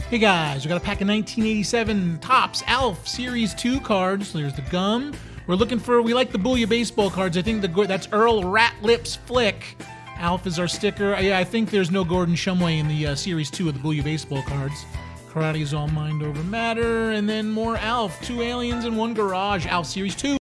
Hey guys, we got a pack of 1987 Topps Alf Series 2 cards. There's the gum. We like the Booyah baseball cards. I think that's Earl Ratlips Flick. Alf is our sticker. Yeah, I think there's no Gordon Shumway in the Series 2 of the Booyah baseball cards. Karate is all mind over matter. And then more Alf. 2 aliens and 1 garage. Alf Series 2.